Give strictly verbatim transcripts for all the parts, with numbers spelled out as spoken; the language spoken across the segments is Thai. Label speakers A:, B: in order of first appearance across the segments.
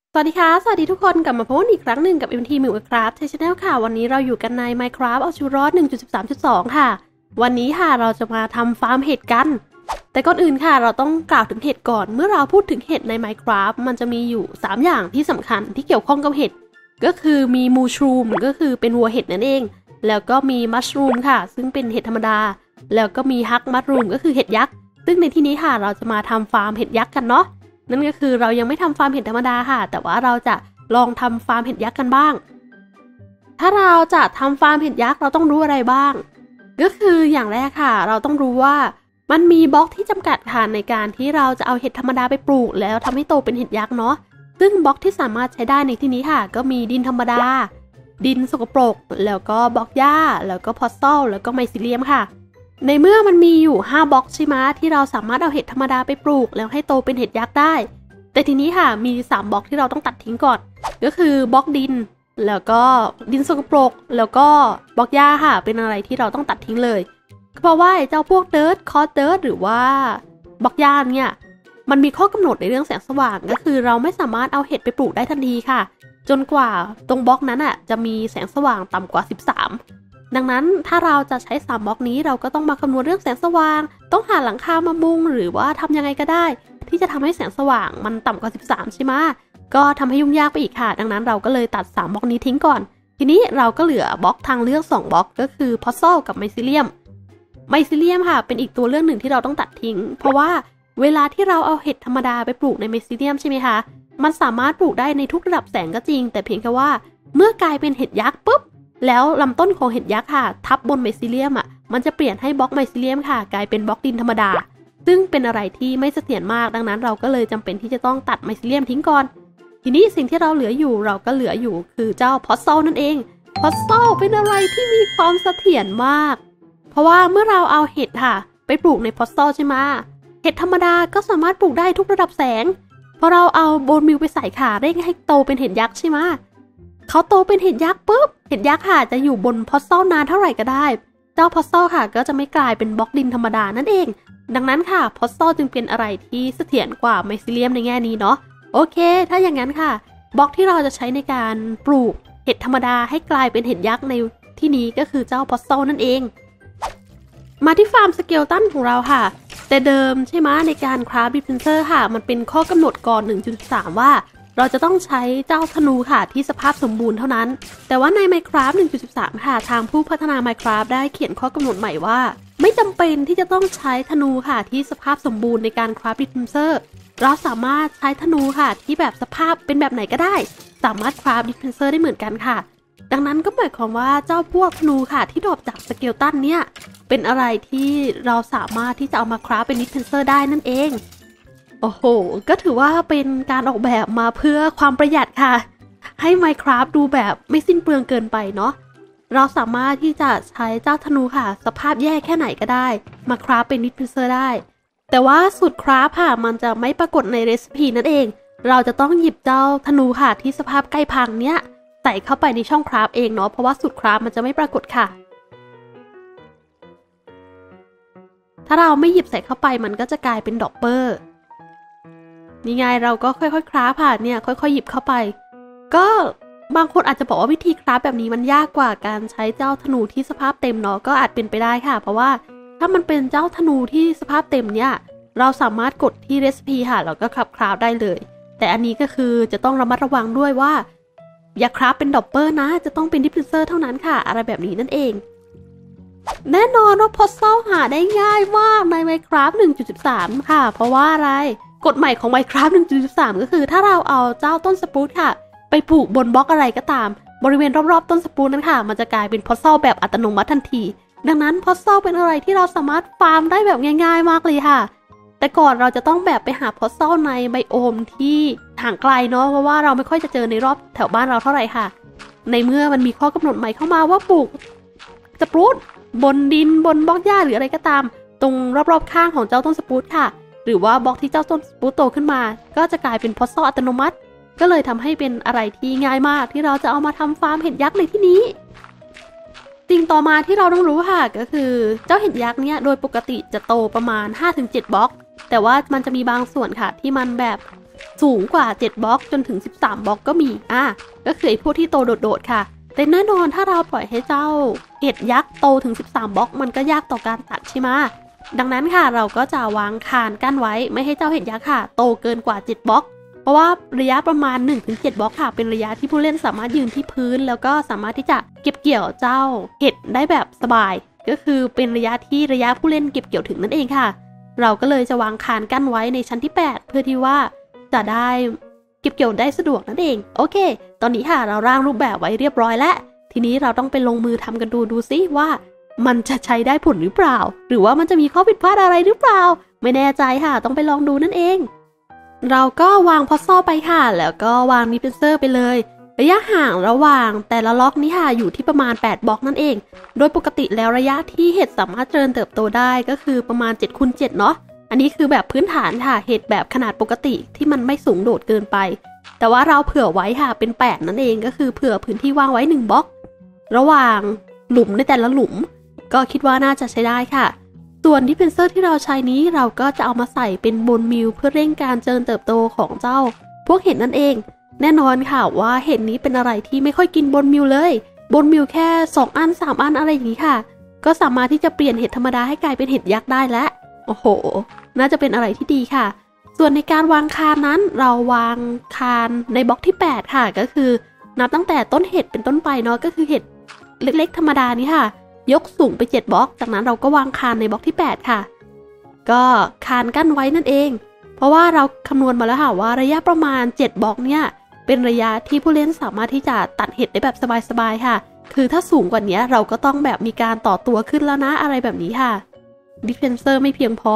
A: สวัสดีค่ะสวัสดีทุกคนกลับมาพบกันอีกครั้งหนึ่งกับ เอ็ม ที Minecraft Channel ค่ะวันนี้เราอยู่กันใน Minecraft เอาชีวิตรอด หนึ่งจุดสิบสามจุดสอง ค่ะวันนี้ค่ะเราจะมาทำฟาร์มเห็ดกันแต่ก่อนอื่นค่ะเราต้องกล่าวถึงเห็ดก่อนเมื่อเราพูดถึงเห็ดใน Minecraft มันจะมีอยู่สามอย่างที่สำคัญที่เกี่ยวข้องกับเห็ดก็คือมีมูชรูมก็คือเป็นวัวเห็ดนั่นเองแล้วก็มีมัชรูมค่ะซึ่งเป็นเห็ดธรรมดาแล้วก็มีฮักมัชรูมก็คือเห็ดยักษ์ซึ่งในที่นี้ค่ะเราจะมาทำฟาร์มเห็ดยักษ์กันเนาะนั่นก็คือเรายังไม่ทำฟาร์มเห็ดธรรมดาค่ะแต่ว่าเราจะลองทำฟาร์มเห็ดยักษ์กันบ้างถ้าเราจะทำฟาร์มเห็ดยักษ์เราต้องรู้อะไรบ้างก็คืออย่างแรกค่ะเราต้องรู้ว่ามันมีบล็อกที่จำกัดค่ะในการที่เราจะเอาเห็ดธรรมดาไปปลูกแล้วทำให้โตเป็นเห็ดยักษ์เนาะซึ่งบล็อกที่สามารถใช้ได้ในที่นี้ค่ะก็มีดินธรรมดาดินสกปรกแล้วก็บล็อกหญ้าแล้วก็พอสซอลแล้วก็ไมซิเลียมค่ะในเมื่อมันมีอยู่ห้าบล็อกใช่ไหมที่เราสามารถเอาเห็ดธรรมดาไปปลูกแล้วให้โตเป็นเห็ดยักษ์ได้แต่ทีนี้ค่ะมีสามบล็อกที่เราต้องตัดทิ้งก่อนก็คือบล็อกดินแล้วก็ดินสกปรกแล้วก็บล็อกหญ้าค่ะเป็นอะไรที่เราต้องตัดทิ้งเลยเพราะว่าเจ้าพวกเดิร์ทคอร์เดิร์ทหรือว่าบล็อกหญ้าเนี่ยมันมีข้อกำหนดในเรื่องแสงสว่างก็คือเราไม่สามารถเอาเห็ดไปปลูกได้ทันทีค่ะจนกว่าตรงบล็อกนั้นอ่ะจะมีแสงสว่างต่ำกว่าสิบสามดังนั้นถ้าเราจะใช้สามบล็อกนี้เราก็ต้องมาคำนวณเรื่องแสงสว่างต้องหาหลังคามามุงหรือว่าทำยังไงก็ได้ที่จะทำให้แสงสว่างมันต่ำกว่าสิบสามใช่ไหมก็ทำให้ยุ่งยากไปอีกค่ะดังนั้นเราก็เลยตัดสามบล็อกนี้ทิ้งก่อนทีนี้เราก็เหลือบล็อกทางเลือกสองบล็อกก็คือพอสซอลกับไมซิเลียมไมซิเลียมค่ะเป็นอีกตัวเลือกหนึ่งที่เราต้องตัดทิ้งเพราะว่าเวลาที่เราเอาเห็ดธรรมดาไปปลูกในไมซิเลียมใช่ไหมคะมันสามารถปลูกได้ในทุกระดับแสงก็จริงแต่เพียงแค่ว่าเมื่อกลายเป็นเห็ดยักษ์ปุ๊บแล้วลำต้นของเห็ดยักษ์ค่ะทับบนไมซิเลียมอ่ะมันจะเปลี่ยนให้บล็อกไมซิเลียมค่ะกลายเป็นบล็อกดินธรรมดาซึ่งเป็นอะไรที่ไม่เสถียรมากดังนั้นเราก็เลยจำเป็นที่จะต้องตัดไมซิเลียมทิ้งก่อนทีนี้สิ่งที่เราเหลืออยู่เราก็เหลืออยู่คือเจ้าพอสซอลนั่นเองพอสซอลเป็นอะไรที่มีความเสถียรมากเพราะว่าเมื่อเราเอาเห็ดค่ะไปปลูกในพอสซอลใช่ไหมเห็ดธรรมดาก็สามารถปลูกได้ทุกระดับแสงพอเราเอาโบนมิลไปใส่ค่ะเร่งให้โตเป็นเห็ดยักษ์ใช่ไหมเขาโตเป็นเห็ดยักษ์ปุ๊บเห็ดยักษ์ค่ะจะอยู่บนพอสซอลนานเท่าไหร่ก็ได้เจ้าพอสซอลค่ะก็จะไม่กลายเป็นบล็อกดินธรรมดานั่นเองดังนั้นค่ะพอสซอลจึงเป็นอะไรที่เสถียรกว่าไมซิเลียมในแง่นี้เนาะโอเคถ้าอย่างนั้นค่ะบล็อกที่เราจะใช้ในการปลูกเห็ดธรรมดาให้กลายเป็นเห็ดยักษ์ในที่นี้ก็คือเจ้าพอสซอลนั่นเองมาที่ฟาร์มสเกลตันของเราค่ะแต่เดิมใช่ไหมในการคราฟดิฟเฟนเซอร์ค่ะมันเป็นข้อกำหนดก่อน หนึ่งจุดสาม ว่าเราจะต้องใช้เจ้าธนูค่ะที่สภาพสมบูรณ์เท่านั้นแต่ว่าใน Minecraft หนึ่งจุดสิบสาม ค่ะทางผู้พัฒนา Minecraft ได้เขียนข้อกำหนดใหม่ว่าไม่จำเป็นที่จะต้องใช้ธนูค่ะที่สภาพสมบูรณ์ในการคราฟดิฟเฟนเซอร์เราสามารถใช้ธนูค่ะที่แบบสภาพเป็นแบบไหนก็ได้สามารถคราฟดิฟเฟนเซอร์ได้เหมือนกันค่ะดังนั้นก็หมายความว่าเจ้าพวกธนูค่ะที่ดรอปจากสเกลตันเนี่ยเป็นอะไรที่เราสามารถที่จะเอามาคราฟเป็นดิฟเฟนเซอร์ได้นั่นเองโอ้โหก็ถือว่าเป็นการออกแบบมาเพื่อความประหยัดค่ะให้ Minecraft ดูแบบไม่สิ้นเปลืองเกินไปเนาะเราสามารถที่จะใช้เจ้าธนูค่ะสภาพแย่แค่ไหนก็ได้มาคราฟเป็นดิฟเฟนเซอร์ได้แต่ว่าสูตรคราฟค่ะมันจะไม่ปรากฏในเรซิปีนั่นเองเราจะต้องหยิบเจ้าธนูค่ะที่สภาพใกล้พังเนี้ยใส่เข้าไปในช่องคราฟเองเนาะเพราะว่าสูตรคราฟมันจะไม่ปรากฏค่ะถ้าเราไม่หยิบใส่เข้าไปมันก็จะกลายเป็นดอกเปอร์นี่ไงเราก็ค่อยๆคราฟค่ะเนี่ยค่อยๆหยิบเข้าไปก็บางคนอาจจะบอกว่าวิธีคราฟแบบนี้มันยากกว่าการใช้เจ้าธนูที่สภาพเต็มเนาะก็อาจเป็นไปได้ค่ะเพราะว่าถ้ามันเป็นเจ้าธนูที่สภาพเต็มเนี่ยเราสามารถกดที่เรซิปีค่ะแล้วก็คราฟคราฟได้เลยแต่อันนี้ก็คือจะต้องระมัดระวังด้วยว่าอย่าคราฟเป็นดอกเปอร์นะจะต้องเป็นดิฟเฟนเซอร์เท่านั้นค่ะอะไรแบบนี้นั่นเองแน่นอนว่าพอสซอลหาได้ง่ายมากใน Minecraft หนึ่งจุดสิบสาม ค่ะเพราะว่าอะไรกฎใหม่ของ Minecraft หนึ่งจุดสิบสาม ก็คือถ้าเราเอาเจ้าต้นสปรูตค่ะไปปลูกบนบล็อกอะไรก็ตามบริเวณรอบๆต้นสปรูตนั้นค่ะมันจะกลายเป็นพอสซอลแบบอัตโนมัติทันทีดังนั้นพอสซอลเป็นอะไรที่เราสามารถฟาร์มได้แบบง่ายๆมากเลยค่ะแต่ก่อนเราจะต้องแบบไปหาพอสซอลในไบโอมที่ห่างไกลเนาะเพราะว่าเราไม่ค่อยจะเจอในรอบแถวบ้านเราเท่าไหร่ค่ะในเมื่อมันมีข้อกำหนดใหม่เข้ามาว่าปลูกสปรูตบนดินบนบล็อกหญ้าหรืออะไรก็ตามตรงรอบๆข้างของเจ้าต้นสปรูตค่ะหรือว่าบล็อกที่เจ้าต้นสปรูตโตขึ้นมาก็จะกลายเป็นพอสซอลอัตโนมัติก็เลยทำให้เป็นอะไรที่ง่ายมากที่เราจะเอามาทำฟาร์มเห็ดยักษ์ในที่นี้สิ่งต่อมาที่เราต้องรู้ค่ะก็คือเจ้าเห็ดยักษ์เนี่ยโดยปกติจะโตประมาณ ห้าถึงเจ็ด บล็อกแต่ว่ามันจะมีบางส่วนค่ะที่มันแบบสูงกว่าเจ็ดบล็อกจนถึงสิบสามบล็อกก็มีอ่ะก็คือไอ้พวกที่โตโดดๆค่ะแต่แน่นอนถ้าเราปล่อยให้เจ้าเห็ดยักษ์โตถึงสิบสามบล็อกมันก็ยากต่อการตัดใช่ไหมดังนั้นค่ะเราก็จะวางคานกั้นไว้ไม่ให้เจ้าเห็ดยักษ์ค่ะโตเกินกว่าเจ็ดบล็อกเพราะว่าระยะประมาณ หนึ่งถึงเจ็ด บล็อกค่ะเป็นระยะที่ผู้เล่นสามารถยืนที่พื้นแล้วก็สามารถที่จะเก็บเกี่ยวเจ้าเห็ดได้แบบสบายก็คือเป็นระยะที่ระยะผู้เล่นเก็บเกี่ยวถึงนั่นเองค่ะเราก็เลยจะวางคานกั้นไว้ในชั้นที่แปดเพื่อที่ว่าจะได้เก็บเกี่ยวได้สะดวกนั่นเองโอเคตอนนี้ค่ะเราร่างรูปแบบไว้เรียบร้อยแล้วทีนี้เราต้องไปลงมือทำกันดูดูซิว่ามันจะใช้ได้ผลหรือเปล่าหรือว่ามันจะมีข้อผิดพลาดอะไรหรือเปล่าไม่แน่ใจค่ะต้องไปลองดูนั่นเองเราก็วางพอซอไปค่ะแล้วก็วางดิฟเฟนเซอร์ไปเลยระยะห่างระหว่างแต่ละล็อกนี้ค่ะอยู่ที่ประมาณแปดบล็อกนั่นเองโดยปกติแล้วระยะที่เห็ดสามารถเจริญเติบโตได้ก็คือประมาณ เจ็ดคูณเจ็ด เนาะอันนี้คือแบบพื้นฐานค่ะเห็ดแบบขนาดปกติที่มันไม่สูงโดดเกินไปแต่ว่าเราเผื่อไว้ค่ะเป็นแปดนั่นเองก็คือเผื่อพื้นที่ว่างไว้หนึ่งบล็อกระหว่างหลุมในแต่ละหลุมก็คิดว่าน่าจะใช้ได้ค่ะส่วนดิฟเฟนเซอร์ที่เราใช้นี้เราก็จะเอามาใส่เป็นบนมิลเพื่อเร่งการเจริญเติบโตของเจ้าพวกเห็ดนั่นเองแน่นอนค่ะว่าเห็ดนี้เป็นอะไรที่ไม่ค่อยกินบนมิลเลยบนมิลแค่สองอันสามอันอะไรอย่างนี้ค่ะก็สามารถที่จะเปลี่ยนเห็ดธรรมดาให้กลายเป็นเห็ดยักษ์ได้แล้วโอ้โหน่าจะเป็นอะไรที่ดีค่ะส่วนในการวางคานนั้นเราวางคานในบล็อกที่แปดค่ะก็คือนับตั้งแต่ต้นเห็ดเป็นต้นไปเนาะก็คือเห็ดเล็กๆธรรมดานี้ค่ะยกสูงไปเจ็ดบล็อกจากนั้นเราก็วางคานในบล็อกที่แปดค่ะก็คานกั้นไว้นั่นเองเพราะว่าเราคำนวณมาแล้วค่ะว่าระยะประมาณเจ็ดบล็อกเนี่ยเป็นระยะที่ผู้เล่นสามารถที่จะตัดเห็ดได้แบบสบายๆค่ะคือถ้าสูงกว่านี้เราก็ต้องแบบมีการต่อตัวขึ้นแล้วนะอะไรแบบนี้ค่ะดิฟเฟนเซอร์ไม่เพียงพอ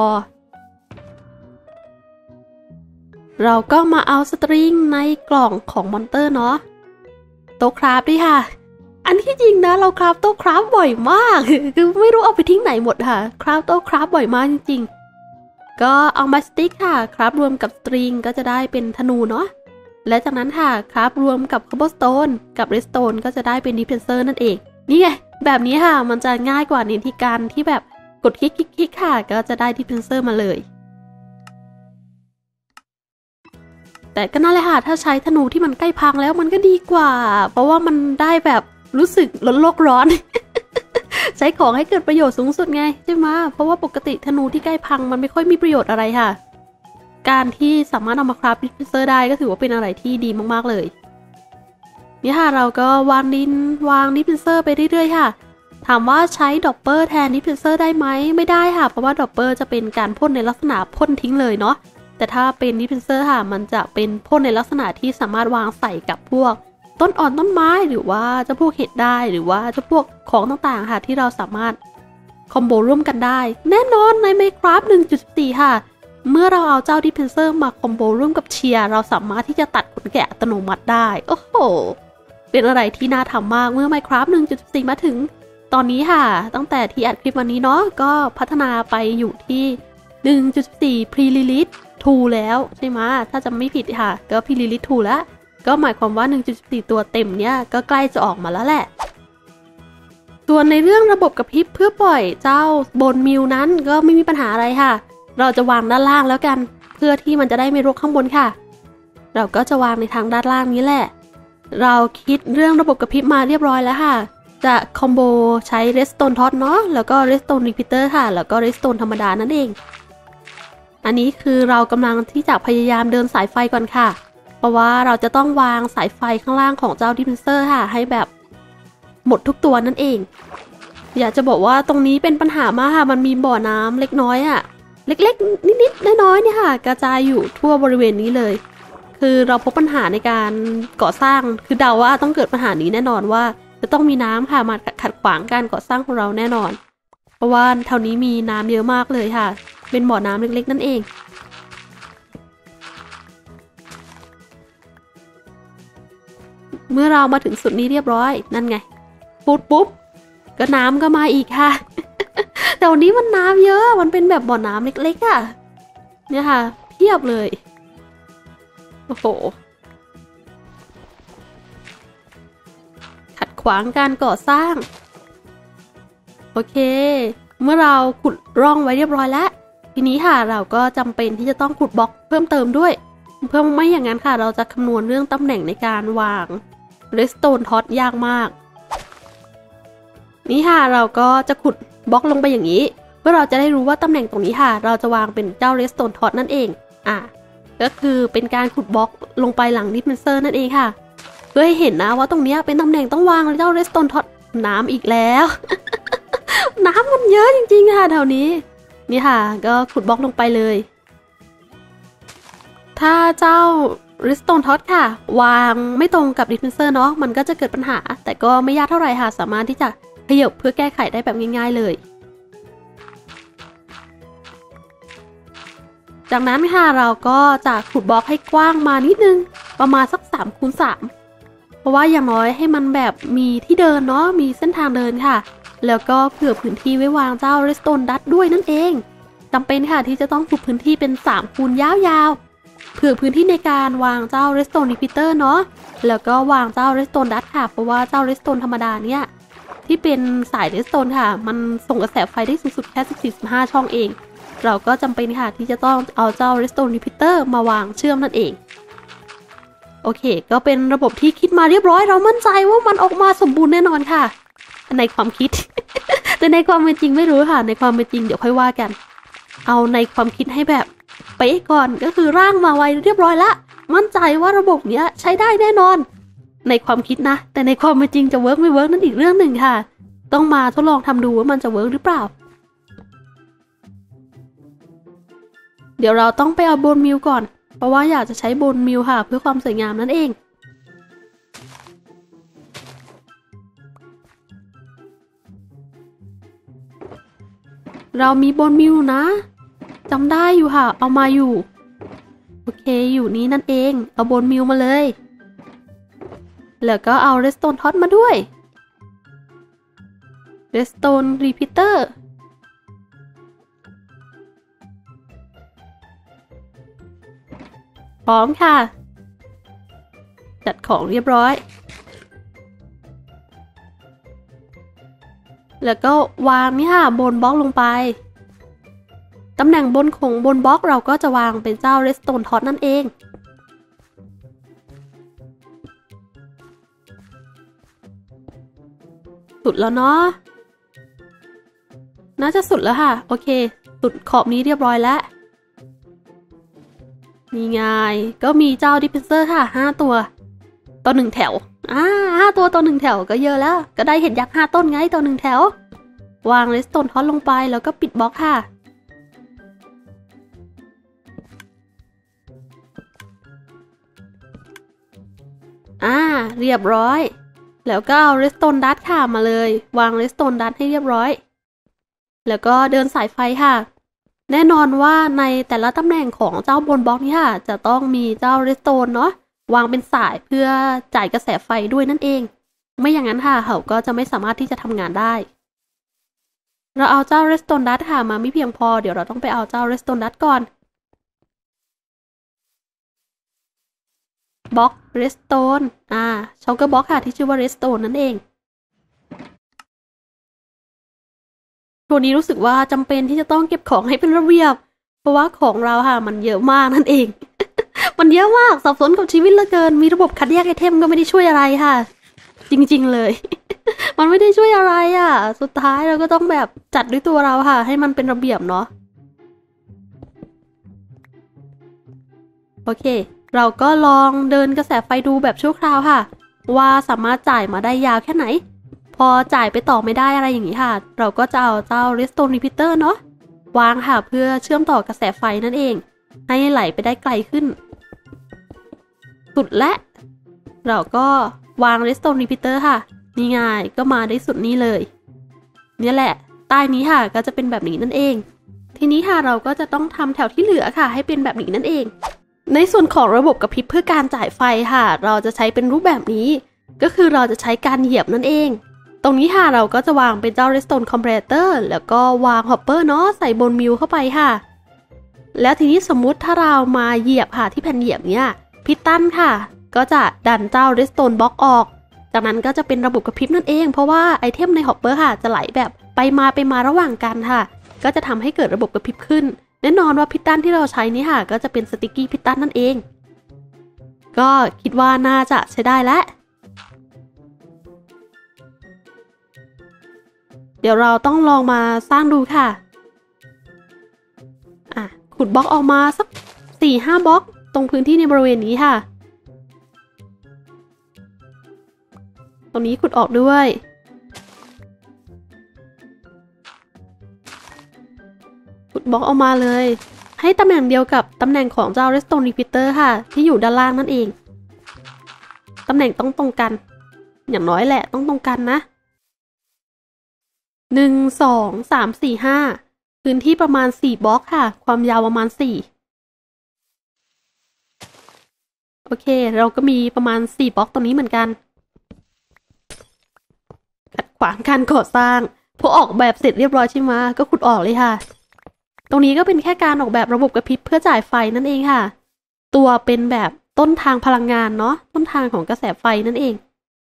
A: เราก็มาเอาสตริงในกล่องของมอนเตอร์เนาะโต๊ะคราฟด้วยค่ะอันที่จริงนะเราคราฟโต๊ะคราฟบ่อยมากคือไม่รู้เอาไปทิ้งไหนหมดค่ะคราฟโต๊ะคราฟบ่อยมากจริงๆก็เอามาสติ๊กค่ะคราฟรวมกับสตริงก็จะได้เป็นธนูเนาะและจากนั้นค่ะคราฟรวมกับคอบเบิลสโตนกับเรดสโตนก็จะได้เป็นดิฟเฟนเซอร์นั่นเองนี่ไงแบบนี้ค่ะมันจะง่ายกว่าในที่การที่แบบกดคลิกคลิกคลิกค่ะก็จะได้ดิฟเฟนเซอร์มาเลยแต่ก็นั่นแหละค่ะถ้าใช้ธนูที่มันใกล้พังแล้วมันก็ดีกว่าเพราะว่ามันได้แบบรู้สึกลดโลกร้อน ใช้ของให้เกิดประโยชน์สูงสุดไงใช่ไหมเพราะว่าปกติธนูที่ใกล้พังมันไม่ค่อยมีประโยชน์อะไรค่ะการที่สามารถเอามาคราฟดิฟเฟนเซอร์ได้ก็ถือว่าเป็นอะไรที่ดีมากๆเลยนี่ค่ะเราก็วางดินวางดิฟเฟนเซอร์ไปเรื่อยๆค่ะถามว่าใช้ดอปเปอร์แทนดิฟเฟนเซอร์ได้ไหมไม่ได้ค่ะเพราะว่าดอปเปอร์จะเป็นการพ่นในลักษณะพ่นทิ้งเลยเนาะแต่ถ้าเป็นดิฟเฟนเซอร์ค่ะมันจะเป็นพ่นในลักษณะที่สามารถวางใส่กับพวกต้นอ่อนต้นไม้หรือว่าจะพวกเห็ดได้หรือว่าจะพวกของต่างๆค่ะที่เราสามารถคอมโบร่วมกันได้แน่นอนใน Minecraft หนึ่งจุดสี่ ค่ะเมื่อเราเอาเจ้าดิฟเฟนเซอร์มาคอมโบร่วมกับเชียร์เราสามารถที่จะตัดขนแกะอัตโนมัติได้โอ้โหเป็นอะไรที่น่าทำมากเมื่อ Minecraft หนึ่งจุดสี่ มาถึงตอนนี้ค่ะตั้งแต่ที่อัดคลิปวันนี้เนาะก็พัฒนาไปอยู่ที่ หนึ่งจุดสี่ Pre-release ทู แล้วใช่ไหมถ้าจำไม่ผิดค่ะก็ Pre-release ทู แล้วก็หมายความว่า หนึ่งจุดสี่ ตัวเต็มเนี้ยก็ใกล้จะออกมาแล้วแหละส่วนในเรื่องระบบกระพริบเพื่อปล่อยเจ้าบนมิลนั้นก็ไม่มีปัญหาอะไรค่ะเราจะวางด้านล่างแล้วกันเพื่อที่มันจะได้ไม่รกข้างบนค่ะเราก็จะวางในทางด้านล่างนี้แหละเราคิดเรื่องระบบกระพริบมาเรียบร้อยแล้วค่ะจะคอมโบใช้ Redstone Torch เนาะแล้วก็ Redstone Repeater ค่ะแล้วก็ Redstone ธรรมดานั่นเองอันนี้คือเรากำลังที่จะพยายามเดินสายไฟก่อนค่ะเพราะว่าเราจะต้องวางสายไฟข้างล่างของเจ้าดิฟเฟนเซอร์ค่ะให้แบบหมดทุกตัวนั่นเองอยากจะบอกว่าตรงนี้เป็นปัญหามากค่ะมันมีบ่อน้ำเล็กน้อยอ่ะเล็กๆนิดๆน้อยๆเนี่ยค่ะกระจายอยู่ทั่วบริเวณนี้เลยคือเราพบปัญหาในการก่อสร้างคือเดาว่าต้องเกิดปัญหานี้แน่นอนว่าจะต้องมีน้ำค่ะมาขัดขวางการก่อสร้างของเราแน่นอนเพราะว่าแถวนี้มีน้ำเยอะมากเลยค่ะเป็นบ่อน้ำเล็กๆนั่นเองเมื่อเรามาถึงสุดนี้เรียบร้อยนั่นไงปุ๊บปุ๊บก็น้ำก็มาอีกค่ะ แต่วันนี้มันน้ำเยอะมันเป็นแบบบ่อน้ำเล็กๆอ่ะเนี่ยค่ะเพียบเลยโอ้โหขัดขวางการก่อสร้างโอเคเมื่อเราขุดร่องไว้เรียบร้อยแล้วทีนี้ค่ะเราก็จำเป็นที่จะต้องขุดบล็อกเพิ่มเติมด้วยเพื่อไม่อย่างนั้นค่ะเราจะคำนวณเรื่องตำแหน่งในการวางเรสโตนท็อตยากมากนี่ค่ะเราก็จะขุดบล็อกลงไปอย่างนี้เพื่อเราจะได้รู้ว่าตำแหน่งตรงนี้ค่ะเราจะวางเป็นเจ้าเรสโตนท็อตนั่นเองอ่ะก็คือเป็นการขุดบล็อกลงไปหลังดิสเพนเซอร์นั่นเองค่ะเพื่อให้เห็นนะว่าตรงนี้เป็นตำแหน่งต้องวางเจ้าเรสโตนท็อตน้ำอีกแล้ว น้ำมันเยอะจริงๆค่ะแถวนี้นี่ค่ะก็ขุดบล็อกลงไปเลยถ้าเจ้าริสโตนท็อตค่ะวางไม่ตรงกับดิสเพนเซอร์เนาะมันก็จะเกิดปัญหาแต่ก็ไม่ยากเท่าไหร่ค่ะสามารถที่จะขยับเพื่อแก้ไขได้แบบง่ายๆเลยจากนั้นค่ะเราก็จะขุดบล็อกให้กว้างมานิดนึงประมาณสักสามคูณสามเพราะว่าอย่างน้อยให้มันแบบมีที่เดินเนาะมีเส้นทางเดินค่ะแล้วก็เผื่อพื้นที่ไว้วางเจ้าริสโตนดัตด้วยนั่นเองจำเป็นค่ะที่จะต้องขุดพื้นที่เป็นสามคูณยาวๆเผื่อพื้นที่ในการวางเจ้า Redstone Repeater เนาะแล้วก็วางเจ้า Redstone Dust ค่ะเพราะว่าเจ้า Redstone ธรรมดาเนี่ยที่เป็นสาย Redstone ค่ะมันส่งกระแสไฟได้สูงสุดแค่ สิบสี่ สิบห้า ช่องเองเราก็จำเป็นค่ะที่จะต้องเอาเจ้า Redstone Repeater มาวางเชื่อมนั่นเองโอเคก็เป็นระบบที่คิดมาเรียบร้อยเรามั่นใจว่ามันออกมาสมบูรณ์แน่นอนค่ะในความคิด แต่ในความเป็นจริงไม่รู้ค่ะในความเป็นจริงเดี๋ยวค่อยว่ากันเอาในความคิดให้แบบเป๊ะก่อนก็คือร่างมาไว้เรียบร้อยละมั่นใจว่าระบบเนี้ยใช้ได้แน่นอนในความคิดนะแต่ในความเป็นจริงจะเวิร์กไม่เวิร์กนั่นอีกเรื่องหนึ่งค่ะต้องมาทดลองทำดูว่ามันจะเวิร์กหรือเปล่าเดี๋ยวเราต้องไปเอาโบนมิลก่อนเพราะว่าอยากจะใช้โบนมิลค่ะเพื่อความสวยงามนั่นเองเรามีโบนมิลนะจำได้อยู่ค่ะเอามาอยู่โอเคอยู่นี้นั่นเองเอาโบนมิลมาเลยแล้วก็เอาเรสโตนท็อตมาด้วยเรสโตนรีพิเตอร์พร้อมค่ะจัดของเรียบร้อยแล้วก็วางนี่ค่ะบนบล็อกลงไปตำแหน่งบนของบนบล็อกเราก็จะวางเป็นเจ้า Redstone Tot นั่นเองสุดแล้วเนาะน่าจะสุดแล้วค่ะโอเคสุดขอบนี้เรียบร้อยแล้วนี่ไงก็มีเจ้าดิเพนเซอร์ค่ะห้าตัวต่อหนึ่งแถวอ่าห้าตัวต่อหนึ่งแถวก็เยอะแล้วก็ได้เห็นยักษ์ห้าต้นไงต่อหนึ่งแถววาง Redstone Tot ลงไปแล้วก็ปิดบล็อกค่ะอ่าเรียบร้อยแล้วก็เอา Redstone Dust ค่ะมาเลยวาง Redstone Dust ให้เรียบร้อยแล้วก็เดินสายไฟค่ะแน่นอนว่าในแต่ละตำแหน่งของเจ้าบนบล็อกนี้ค่ะจะต้องมีเจ้า Redstone เนาะวางเป็นสายเพื่อจ่ายกระแสไฟด้วยนั่นเองไม่อย่างนั้นค่ะเขาก็จะไม่สามารถที่จะทำงานได้เราเอาเจ้า Redstone Dust ค่ะมาไม่เพียงพอเดี๋ยวเราต้องไปเอาเจ้า Redstone Dust ก่อนบล็อก Redstone อ่าช็อกเกอร์บล็อกค่ะที่ชื่อว่า Redstone นั่นเองตัวนี้รู้สึกว่าจำเป็นที่จะต้องเก็บของให้เป็นระเบียบเพราะว่าของเราค่ะมันเยอะมากนั่นเอง มันเยอะมากสับสนกับชีวิตเหลือเกินมีระบบคัดแยกไอเทมก็ไม่ได้ช่วยอะไรค่ะจริงๆเลย มันไม่ได้ช่วยอะไรอ่ะสุดท้ายเราก็ต้องแบบจัดด้วยตัวเราค่ะให้มันเป็นระเบียบเนาะโอเคเราก็ลองเดินกระแสไฟดูแบบชั่วคราวค่ะว่าสามารถจ่ายมาได้ยาวแค่ไหนพอจ่ายไปต่อไม่ได้อะไรอย่างนี้ค่ะเราก็จะเอาเจ้า Redstone Repeater เนาะวางค่ะเพื่อเชื่อมต่อกระแสไฟนั่นเองให้ไหลไปได้ไกลขึ้นสุดและเราก็วาง Redstone Repeater ค่ะนี่ง่ายก็มาได้สุดนี้เลยนี่แหละใต้นี้ค่ะก็จะเป็นแบบนี้นั่นเองทีนี้ค่ะเราก็จะต้องทำแถวที่เหลือค่ะให้เป็นแบบนี้นั่นเองในส่วนของระบบกระพริบเพื่อการจ่ายไฟค่ะเราจะใช้เป็นรูปแบบนี้ก็คือเราจะใช้การเหยียบนั่นเองตรงนี้ค่ะเราก็จะวางเป็นเจ้า Redstone Comparator แล้วก็วาง Hopper เนาะใส่บนมิลเข้าไปค่ะแล้วทีนี้สมมุติถ้าเรามาเหยียบค่ะที่แผ่นเหยียบเนี้ยพิตันค่ะก็จะดันเจ้า Redstone Block ออกจากนั้นก็จะเป็นระบบกระพริบนั่นเองเพราะว่าไอเทมใน Hopper ค่ะจะไหลแบบไปมาไปมาระหว่างกันค่ะก็จะทำให้เกิดระบบกระพริบขึ้นแน่นอนว่าพิตันที่เราใช้นี่ค่ะก็จะเป็นสติกกี้พิตันนั่นเองก็คิดว่าน่าจะใช้ได้แล้วเดี๋ยวเราต้องลองมาสร้างดูค่ะอ่ะขุดบล็อกออกมาสัก สี่ห้า บล็อกตรงพื้นที่ในบริเวณนี้ค่ะตรงนี้ขุดออกด้วยขุดบล็อกออกมาเลยให้ตำแหน่งเดียวกับตำแหน่งของเจ้า Redstone Repeater ค่ะที่อยู่ด้านล่างนั่นเองตำแหน่งต้องตรงกันอย่างน้อยแหละต้องตรงกันนะหนึ่ง สอง สาม สี่ ห้าพื้นที่ประมาณสี่บล็อกค่ะความยาวประมาณสี่โอเคเราก็มีประมาณสี่บล็อกตรงนี้เหมือนกันขัดขวางการก่อสร้างพอออกแบบเสร็จเรียบร้อยใช่ไหมก็ขุดออกเลยค่ะตรงนี้ก็เป็นแค่การออกแบบระบบกระพริบเพื่อจ่ายไฟนั่นเองค่ะตัวเป็นแบบต้นทางพลังงานเนาะต้นทางของกระแสไฟนั่นเอง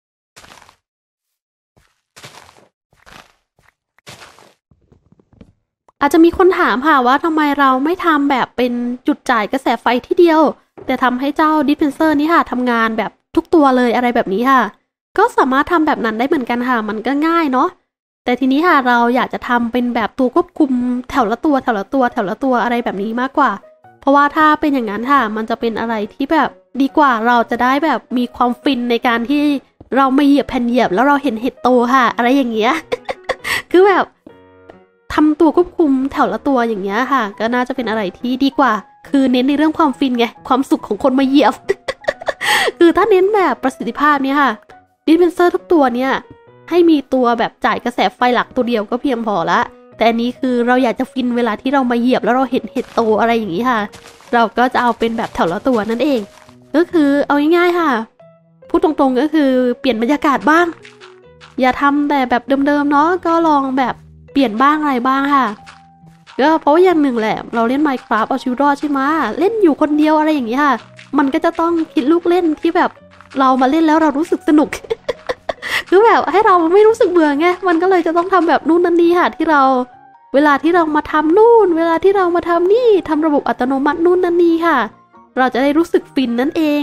A: อาจจะมีคนถามค่ะว่าทำไมเราไม่ทำแบบเป็นจุดจ่ายกระแสไฟที่เดียวแต่ทำให้เจ้าดิสเพนเซอร์นี้ค่ะทำงานแบบทุกตัวเลยอะไรแบบนี้ค่ะก็สามารถทำแบบนั้นได้เหมือนกันค่ะมันก็ง่ายเนาะแต่ทีนี้ค่ะเราอยากจะทำเป็นแบบตัวควบคุมแถวละตัวแถวละตัวแถวละตัวอะไรแบบนี้มากกว่าเพราะว่าถ้าเป็นอย่างนั้นค่ะมันจะเป็นอะไรที่แบบดีกว่าเราจะได้แบบมีความฟินในการที่เรามาเหยียบแผ่นเหยียบแล้วเราเห็นเห็ดโตค่ะอะไรอย่างเงี้ย คือแบบทำตัวควบคุมแถวละตัวอย่างเงี้ยค่ะก็น่าจะเป็นอะไรที่ดีกว่าคือเน้นในเรื่องความฟินไงความสุขของคนมาเหยียบ คือถ้าเน้นแบบประสิทธิภาพเนี่ยค่ะดิสเพนเซอร์ทุกตัวเนี่ยให้มีตัวแบบจ่ายกระแสไฟหลักตัวเดียวก็เพียงพอละแต่อันนี้คือเราอยากจะฟินเวลาที่เรามาเหยียบแล้วเราเห็นเห็ดโตอะไรอย่างนี้ค่ะเราก็จะเอาเป็นแบบแถวละตัวนั่นเองก็คือเอาง่ายๆค่ะพูดตรงๆก็คือเปลี่ยนบรรยากาศบ้างอย่าทำแต่แบบเดิมๆเนาะก็ลองแบบเปลี่ยนบ้างอะไรบ้างค่ะก็เพราะว่าอย่างหนึ่งแหละเราเล่น Minecraft เอาชีวิตรอดใช่ไหมเล่นอยู่คนเดียวอะไรอย่างนี้ค่ะมันก็จะต้องคิดลูกเล่นที่แบบเรามาเล่นแล้วเรารู้สึกสนุก คือแบบให้เราไม่รู้สึกเบื่อไงมันก็เลยจะต้องทำแบบนู่นนั่นนี่ค่ะที่เราเวลาที่เรามาทำนู่นเวลาที่เรามาทำนี่ทำระบบอัตโนมัตินู่นนั่นนี่ค่ะเราจะได้รู้สึกฟินนั่นเอง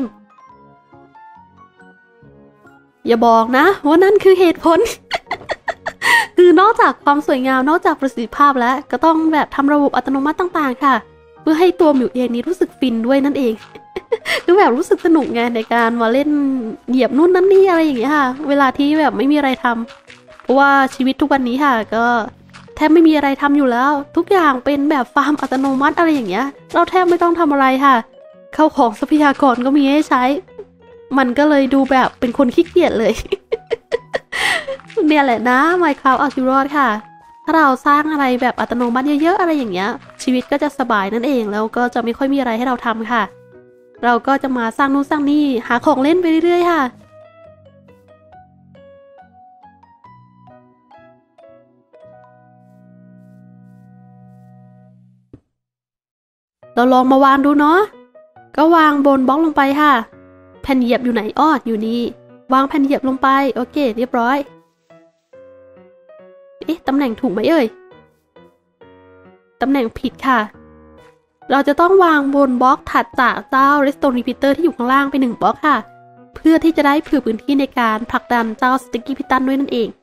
A: อย่าบอกนะว่านั่นคือเหตุผล คือนอกจากความสวยงามนอกจากประสิทธิภาพแล้วก็ต้องแบบทำระบบอัตโนมัติต่างๆค่ะเพื่อให้ตัวหมิวเองนี้รู้สึกฟินด้วยนั่นเอง คือแบบรู้สึกสนุกไงในการมาเล่นเหยียบนู่นนั่นนี่อะไรอย่างเงี้ยค่ะเวลาที่แบบไม่มีอะไรทำเพราะว่าชีวิตทุกวันนี้ค่ะก็แทบไม่มีอะไรทำอยู่แล้วทุกอย่างเป็นแบบฟาร์มอัตโนมัติอะไรอย่างเงี้ยเราแทบไม่ต้องทำอะไรค่ะเข้าของทรัพยากรก็มีให้ใช้มันก็เลยดูแบบเป็นคนขี้เกียจเลย เนี่ยแหละนะ Minecraft เอาชีวิตรอดค่ะถ้าเราสร้างอะไรแบบอัตโนมัติเยอะๆอะไรอย่างเงี้ยชีวิตก็จะสบายนั่นเองแล้วก็จะไม่ค่อยมีอะไรให้เราทำค่ะเราก็จะมาสร้างนู่นสร้างนี่หาของเล่นไปเรื่อยๆค่ะเราลองมาวางดูเนาะก็วางบนบล็อกลงไปค่ะแผ่นเหยียบอยู่ไหนอ้ออยู่นี่วางแผ่นเหยียบลงไปโอเคเรียบร้อยเอ๊ะตำแหน่งถูกไหมเอ่ยตำแหน่งผิดค่ะเราจะต้องวางบนบล็อกถัดจากเจ้า Redstone Repeater ที่อยู่ข้างล่างไปหนึ่งบล็อกค่ะเพื่อที่จะได้เผื่อพื้นที่ในการผลักดันเจ้า Sticky Piston ด้วยนั่นเอง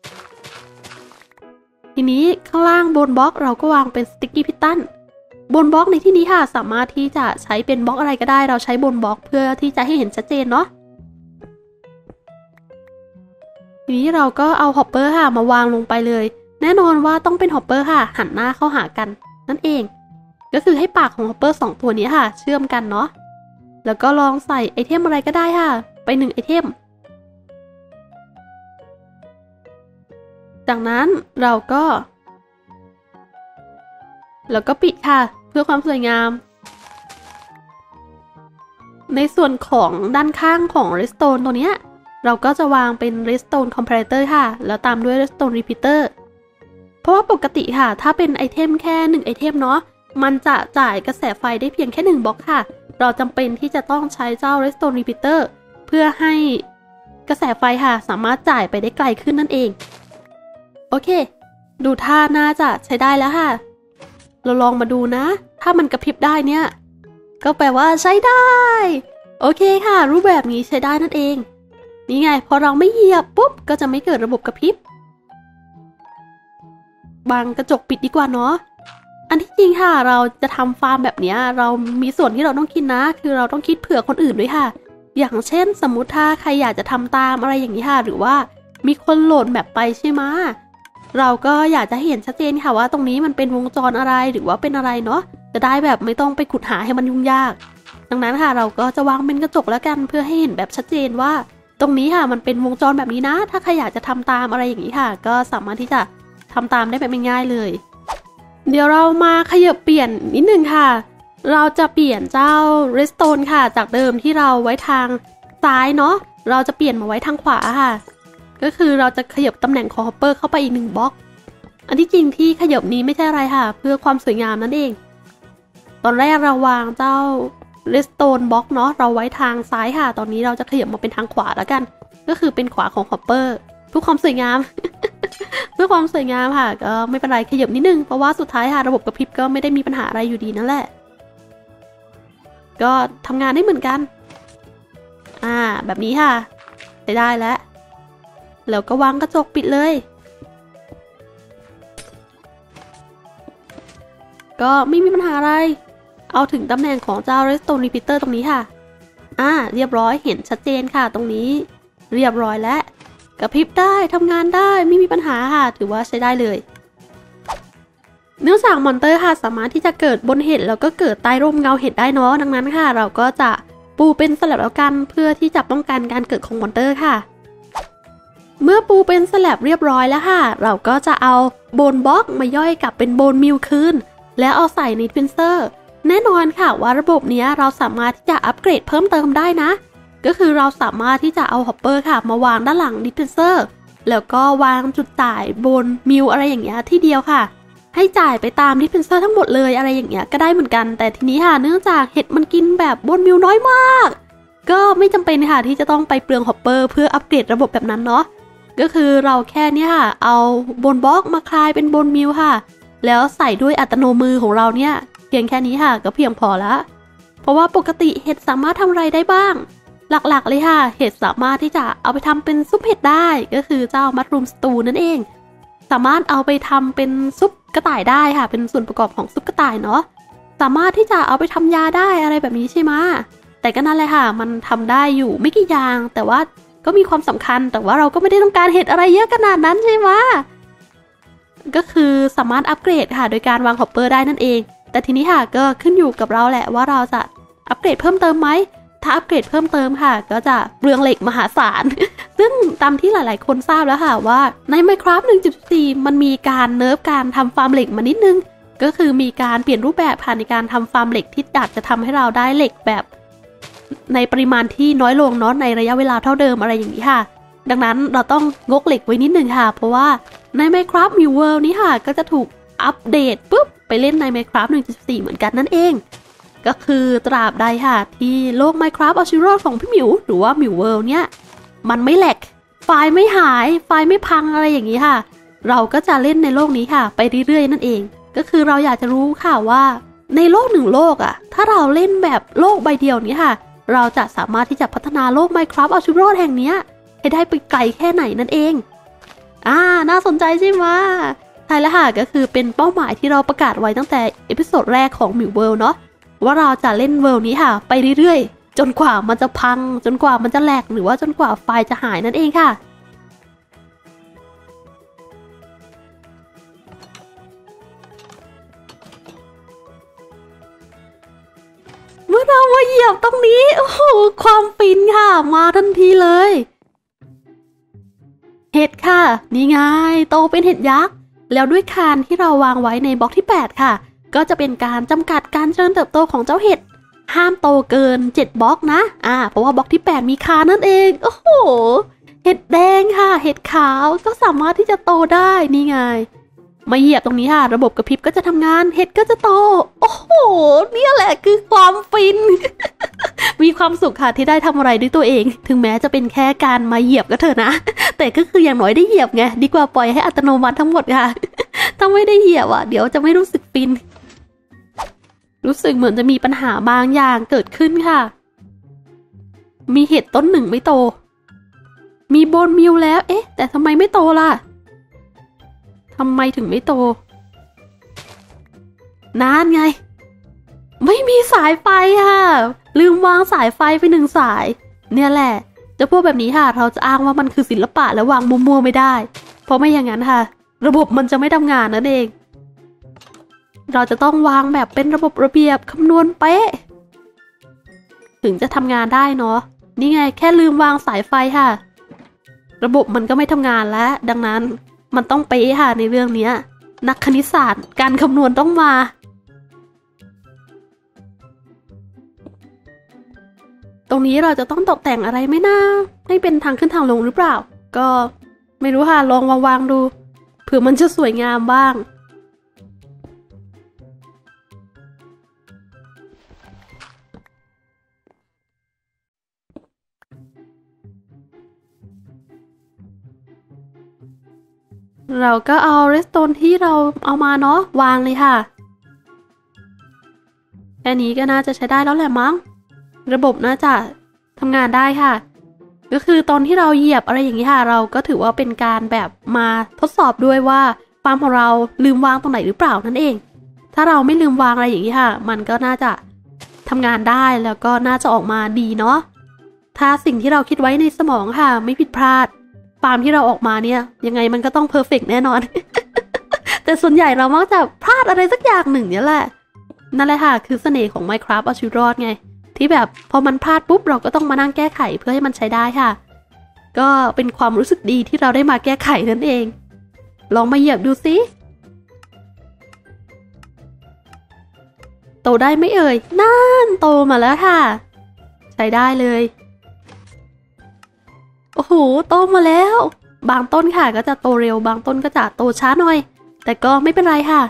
A: ทีนี้ข้างล่างบนบล็อกเราก็วางเป็น Sticky Piston บนบล็อกในที่นี้ค่ะสามารถที่จะใช้เป็นบล็อกอะไรก็ได้เราใช้บนบล็อกเพื่อที่จะให้เห็นชัดเจนเนาะทีนี้เราก็เอาฮอปเปอร์ค่ะมาวางลงไปเลยแน่นอนว่าต้องเป็นฮอปเปอร์ค่ะหันหน้าเข้าหากันนั่นเองก็คือให้ปากของฮอปเปอร์สองตัวนี้ค่ะเชื่อมกันเนาะแล้วก็ลองใส่ไอเทมอะไรก็ได้ค่ะไปหนึ่งไอเทมจากนั้นเราก็แล้วก็ปิดค่ะเพื่อความสวยงามในส่วนของด้านข้างของ Redstone ตัวเนี้ยเราก็จะวางเป็น Redstone Comparator ค่ะแล้วตามด้วย Redstone Repeater เพราะว่าปกติค่ะถ้าเป็นไอเทมแค่หนึ่งไอเทมเนาะมันจะจ่ายกระแสไฟได้เพียงแค่หนึ่งบล็อกค่ะเราจำเป็นที่จะต้องใช้เจ้า Redstone Repeater เพื่อให้กระแสไฟค่ะสามารถจ่ายไปได้ไกลขึ้นนั่นเองโอเคดูท่าน่าจะใช้ได้แล้วค่ะเราลองมาดูนะถ้ามันกระพริบได้เนี่ยก็แปลว่าใช้ได้โอเคค่ะรูปแบบนี้ใช้ได้นั่นเองนี่ไงพอเราไม่เหยียบปุ๊บก็จะไม่เกิดระบบกระพริบบังกระจกปิดดีกว่าเนาะอันที่จริงค่ะเราจะทำฟาร์มแบบนี้เรามีส่วนที่เราต้องคิดนะคือเราต้องคิดเผื่อคนอื่นด้วยค่ะอย่างเช่นสมมุติถ้าใครอยากจะทำตามอะไรอย่างนี้ค่ะหรือว่ามีคนโหลดแบบไปใช่ไหมเราก็อยากจะเห็นชัดเจนค่ะว่าตรงนี้มันเป็นวงจรอะไรหรือว่าเป็นอะไรเนาะจะได้แบบไม่ต้องไปขุดหาให้มันยุ่งยากดังนั้นค่ะเราก็จะวางเป็นกระจกแล้วกันเพื่อให้เห็นแบบชัดเจนว่าตรงนี้ค่ะมันเป็นวงจรแบบนี้นะถ้าใครอยากจะทำตามอะไรอย่างนี้ค่ะก็สามารถที่จะทำตามได้แบบง่ายๆเลยเดี๋ยวเรามาขยับเปลี่ยนนิดนึงค่ะเราจะเปลี่ยนเจ้า Redstone ค่ะจากเดิมที่เราไว้ทางซ้ายเนาะเราจะเปลี่ยนมาไว้ทางขวาค่ะก็คือเราจะขยับตำแหน่งของ Hopper เข้าไปอีกหนึ่งบล็อกอันที่จริงที่ขยับนี้ไม่ใช่อะไรค่ะเพื่อความสวยงามนั่นเองตอนแรกเราวางเจ้า Redstone บล็อกเนาะเราไว้ทางซ้ายค่ะตอนนี้เราจะขยับมาเป็นทางขวาแล้วกันก็คือเป็นขวาของ Hopper เพื่อความสวยงาม เพื่อความสวยงามค่ะก็ไม่เป็นไรขยับนิดนึงเพราะว่าสุดท้ายค่ะระบบกระพริบก็ไม่ได้มีปัญหาอะไรอยู่ดีนั่นแหละก็ทำงานได้เหมือนกันอ่าแบบนี้ค่ะได้ได้แล้วแล้วก็วางกระจกปิดเลยก็ไม่มีปัญหาอะไรเอาถึงตำแหน่งของเจ้า Redstone Repeater ตรงนี้ค่ะอ่าเรียบร้อยเห็นชัดเจนค่ะตรงนี้เรียบร้อยแล้วกระพริบได้ทำงานได้ไม่มีปัญหาค่ะถือว่าใช้ได้เลยเนื่องจากมอนเตอร์ค่ะสามารถที่จะเกิดบนเห็ดแล้วก็เกิดใต้ร่มเงาเห็ดได้เนาะดังนั้นค่ะเราก็จะปูเป็นสแลบแล้วกันเพื่อที่จะป้องกันการเกิดของมอนเตอร์ค่ะเมื่อปูเป็นสแลบเรียบร้อยแล้วค่ะเราก็จะเอาโบนบล็อกมาย่อยกลับเป็นโบนมิลคืนแล้วเอาใส่ในทวินเซอร์แน่นอนค่ะว่าระบบนี้เราสามารถที่จะอัปเกรดเพิ่มเติมได้นะก็คือเราสามารถที่จะเอาฮอปเปอร์ค่ะมาวางด้านหลังดิสเพนเซอร์แล้วก็วางจุดจ่ายบนมิลอะไรอย่างเงี้ยที่เดียวค่ะให้จ่ายไปตามดิสเพนเซอร์ทั้งหมดเลยอะไรอย่างเงี้ยก็ได้เหมือนกันแต่ทีนี้ค่ะเนื่องจากเห็ดมันกินแบบบนมิลน้อยมากก็ไม่จำเป็นค่ะที่จะต้องไปเปลืองฮอปเปอร์เพื่ออัปเกรดระบบแบบนั้นเนาะก็คือเราแค่นี้ค่ะเอาบนบล็อกมาคลายเป็นบนมิลค่ะแล้วใส่ด้วยอัตโนมือของเราเนี่ยเพียงแค่นี้ค่ะก็เพียงพอละเพราะว่าปกติเห็ดสามารถทำอะไรได้บ้างหลักๆเลยค่ะเห็ดสามารถที่จะเอาไปทำเป็นซุปเห็ดได้ก็คือเจ้ามัชรูมสตูนั่นเองสามารถเอาไปทำเป็นซุปกระต่ายได้ค่ะเป็นส่วนประกอบของซุปกระต่ายเนาะสามารถที่จะเอาไปทำยาได้อะไรแบบนี้ใช่ไหมแต่ก็นั่นแหละค่ะมันทำได้อยู่ไม่กี่อย่างแต่ว่าก็มีความสำคัญแต่ว่าเราก็ไม่ได้ต้องการเห็ดอะไรเยอะขนาดนั้นใช่ไหมก็คือสามารถอัปเกรดค่ะโดยการวางฮอปเปอร์ได้นั่นเองแต่ทีนี้ค่ะก็ขึ้นอยู่กับเราแหละว่าเราจะอัปเกรดเพิ่มเติมไหมถ้าอัปเกรดเพิ่มเติมค่ะก็จะเปลืองเหล็กมหาศาล ซึ่งตามที่หลายๆคนทราบแล้วค่ะว่าใน Minecraft หนึ่งจุดสี่ มันมีการเนิร์ฟการทำฟาร์มเหล็กมานิดนึงก็คือมีการเปลี่ยนรูปแบบผ่านในการทำฟาร์มเหล็กที่อาจจะทำให้เราได้เหล็กแบบในปริมาณที่น้อยลงเนาะในระยะเวลาเท่าเดิมอะไรอย่างนี้ค่ะดังนั้นเราต้องงกเหล็กไว้นิดนึงค่ะเพราะว่าใน Minecraft New World นี้ค่ะก็จะถูกอัปเดตปุ๊บไปเล่นใน Minecraft หนึ่งจุดสี่ เหมือนกันนั่นเองก็คือตราบใดค่ะที่โลก Minecraft Ultra ของพี่หมิวหรือว่าหมิวเวิลด์เนี่ยมันไม่แหลกไฟล์ไม่หายไฟล์ไม่พังอะไรอย่างนี้ค่ะเราก็จะเล่นในโลกนี้ค่ะไปเรื่อยๆนั่นเองก็คือเราอยากจะรู้ค่ะว่าในโลกหนึ่งโลกอ่ะถ้าเราเล่นแบบโลกใบเดียวนี้ค่ะเราจะสามารถที่จะพัฒนาโลก Minecraft Ultra แห่งนี้ให้ได้ไปไกลแค่ไหนนั่นเองอ่าน่าสนใจใช่ไหมใช่แล้วค่ะก็คือเป็นเป้าหมายที่เราประกาศไว้ตั้งแต่เอพิโซดแรกของหมิวเวิลด์เนาะว่าเราจะเล่นเวิลด์นี้ค่ะไปเรื่อยๆจนกว่ามันจะพังจนกว่ามันจะแหลกหรือว่าจนกว่าไฟล์จะหายนั่นเองค่ะเมื่อเรามาเหยียบตรงนี้โอ้โหความฟินค่ะมาทันทีเลยเห็ดค่ะนี่ไงโตเป็นเห็ดยักษ์แล้วด้วยคานที่เราวางไว้ในบล็อกที่แปดค่ะก็จะเป็นการจำกัดการเจริญเติบโตของเจ้าเห็ดห้ามโตเกินเจ็ดบล็อกนะอ่าเพราะว่าบล็อกที่แปดมีคานนั่นเองโอ้โหเห็ดแดงค่ะเห็ดขาวก็สามารถที่จะโตได้นี่ไงมาเหยียบตรงนี้ค่ะระบบกระพริบก็จะทำงานเห็ดก็จะโตโอ้โหเนี่ยแหละคือความฟิน มีความสุขค่ะที่ได้ทำอะไรด้วยตัวเองถึงแม้จะเป็นแค่การมาเหยียบก็เถอะนะแต่ก็คืออย่างน้อยได้เหยียบไงดีกว่าปล่อยให้อัตโนมัติทั้งหมดค่ะ ถ้าไม่ได้เหยียบอ่ะเดี๋ยวจะไม่รู้สึกฟินรู้สึกเหมือนจะมีปัญหาบางอย่างเกิดขึ้นค่ะมีเห็ดต้นหนึ่งไม่โตมีโบนมิวแล้วเอ๊ะแต่ทำไมไม่โตล่ะทำไมถึงไม่โตนานไงไม่มีสายไฟค่ะลืมวางสายไฟไปหนึ่งสายเนี่ยแหละจะพูดแบบนี้ค่ะเราจะอ้างว่ามันคือศิลปะและวางมัวๆไม่ได้เพราะไม่อย่างนั้นค่ะระบบมันจะไม่ทำงานนั่นเองเราจะต้องวางแบบเป็นระบบระเบียบคำนวณเป๊ะถึงจะทำงานได้เนาะนี่ไงแค่ลืมวางสายไฟค่ะระบบมันก็ไม่ทำงานแล้วดังนั้นมันต้องเป๊ะค่ะในเรื่องนี้นักคณิตศาสตร์การคำนวณต้องมาตรงนี้เราจะต้องตกแต่งอะไรไหมนะให้เป็นทางขึ้นทางลงหรือเปล่าก็ไม่รู้ค่ะลองวางๆดูเผื่อมันจะสวยงามบ้างเราก็เอาเรสโตนที่เราเอามาเนาะวางเลยค่ะแค่นี้ก็น่าจะใช้ได้แล้วแหละมั้งระบบน่าจะทำงานได้ค่ะก็คือตอนที่เราเหยียบอะไรอย่างนี้ค่ะเราก็ถือว่าเป็นการแบบมาทดสอบด้วยว่าฟาร์มของเราลืมวางตรงไหนหรือเปล่านั่นเองถ้าเราไม่ลืมวางอะไรอย่างนี้ค่ะมันก็น่าจะทำงานได้แล้วก็น่าจะออกมาดีเนาะถ้าสิ่งที่เราคิดไว้ในสมองค่ะไม่ผิดพลาดฟาร์มที่เราออกมาเนี่ยยังไงมันก็ต้องเพอร์เฟกต์แน่นอน แต่ส่วนใหญ่เรามักจะพลาดอะไรสักอย่างหนึ่งเนี่ยแหละนั่นแหละค่ะคือเสน่ห์ของ Minecraft เอาชีวิตรอดไงที่แบบพอมันพลาดปุ๊บเราก็ต้องมานั่งแก้ไขเพื่อให้มันใช้ได้ค่ะก็เป็นความรู้สึกดีที่เราได้มาแก้ไขนั่นเองลองมาเหยียบดูสิโตได้ไหมเอ่ยนั่นโตมาแล้วค่ะใช้ได้เลยโอ้โหโตมาแล้วบางต้นค่ะก็จะโตเร็วบางต้นก็จะโตช้าหน่อยแต่ก็ไม่เป็นไรค่ะ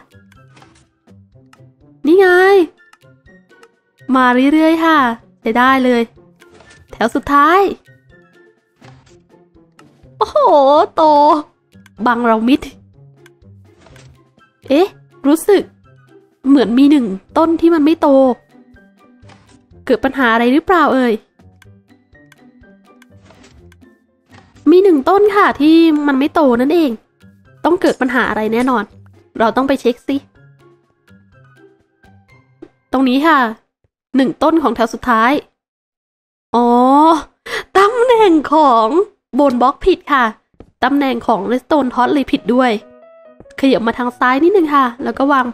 A: นี่ไงมาเรื่อยๆค่ะใช้ได้เลยแถวสุดท้ายโอ้โหโตบังเรามิดเอ๊ะรู้สึกเหมือนมีหนึ่งต้นที่มันไม่โตเกิดปัญหาอะไรหรือเปล่าเอ่ยมีหนึ่งต้นค่ะที่มันไม่โตนั่นเองต้องเกิดปัญหาอะไรแน่นอนเราต้องไปเช็คสิตรงนี้ค่ะหนึ่งต้นของแถวสุดท้ายอ๋อตำแหน่งของโบนบล็อกผิดค่ะตำแหน่งของเรสโตนท็อตเลยผิดด้วยขยับมาทางซ้ายนิดนึงค่ะแล้วก็วางไป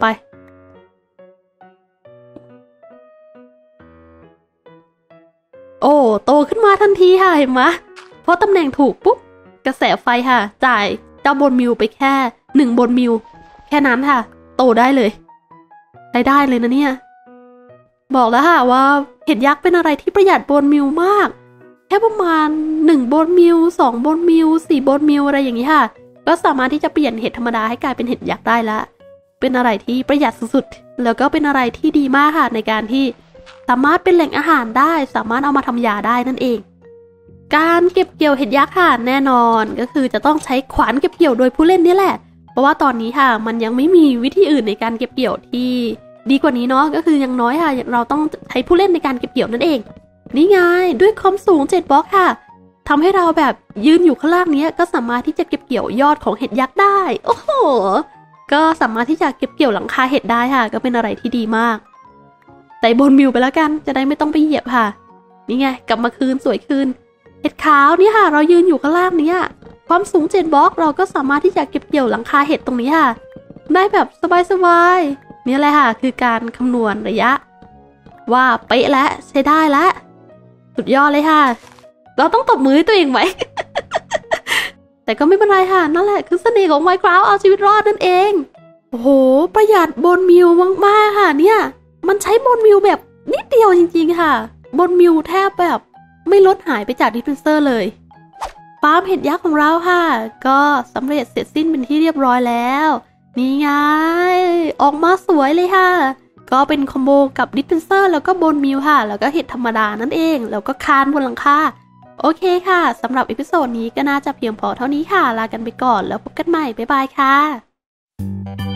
A: โอ้โตขึ้นมาทันทีค่ะเห็นไหมเพราะตำแหน่งถูกปุ๊บกระแสไฟค่ะจ่ายเจ้าโบนมิวไปแค่หนึ่งโบนมิวแค่นั้นค่ะโตได้เลยได้ได้เลยนะเนี่ยบอกแล้วค่ะว่าเห็ดยักษ์เป็นอะไรที่ประหยัดโบนมิวมากแค่ประมาณหนึ่งโบนมิวสองโบนมิวสี่โบนมิวอะไรอย่างนี้ค่ะก็สามารถที่จะเปลี่ยนเห็ดธรรมดาให้กลายเป็นเห็ดยักษ์ได้ละเป็นอะไรที่ประหยัดสุดๆแล้วก็เป็นอะไรที่ดีมากค่ะในการที่สามารถเป็นแหล่งอาหารได้สามารถเอามาทำยาได้นั่นเองการเก็บเกี่ยวเห็ดยักษ์ค่ะแน่นอนก็คือจะต้องใช้ขวานเก็บเกี่ยวโดยผู้เล่นนี่แหละเพราะว่าตอนนี้ค่ะมันยังไม่มีวิธีอื่นในการเก็บเกี่ยวที่ดีกว่านี้เนาะก็คือยังน้อยค่ะเราต้องใช้ผู้เล่นในการเก็บเกี่ยวนั่นเองนี่ไงด้วยความสูงเจ็ดบล็อกค่ะทำให้เราแบบยืนอยู่ข้างล่างนี้ก็สามารถที่จะเก็บเกี่ยวยอดของเห็ดยักษ์ได้โอ้โหก็สามารถที่จะเก็บเกี่ยวหลังคาเห็ดได้ค่ะก็เป็นอะไรที่ดีมากใส่โบนมิวไปแล้วกันจะได้ไม่ต้องไปเหยียบค่ะนี่ไงกลับมาคืนสวยคืนเห็ดขาวนี่ค่ะเรายืนอยู่ข้างล่างนี้ความสูงเจ็ดบล็อกเราก็สามารถที่จะเก็บเกี่ยวหลังคาเห็ดตรงนี้ค่ะได้แบบสบายๆนี่แหละค่ะคือการคำนวณระยะว่าเป๊ะและใช้ได้แล้วสุดยอดเลยค่ะเราต้องตบมือให้ตัวเองไว้ แต่ก็ไม่เป็นไรค่ะนั่นแหละคือเสน่ห์ของ Minecraft เอาชีวิตรอดนั่นเองโอ้โหประหยัดโบนมิวมากๆค่ะเนี่ยมันใช้โบนมิวแบบนิดเดียวจริงๆค่ะโบนมิวแทบแบบไม่ลดหายไปจากดิสเพนเซอร์เลยฟาร์มเห็ดยักษ์ของเราค่ะก็สำเร็จเสร็จสิ้นเป็นที่เรียบร้อยแล้วนี่ไงออกมาสวยเลยค่ะก็เป็นคอมโบกับดิสเพนเซอร์แล้วก็โบนมิวค่ะแล้วก็เห็ดธรรมดานั่นเองแล้วก็คานบนหลังคาโอเคค่ะสำหรับเอพิโซดนี้ก็น่าจะเพียงพอเท่านี้ค่ะลากันไปก่อนแล้วพบกันใหม่บ๊ายบายค่ะ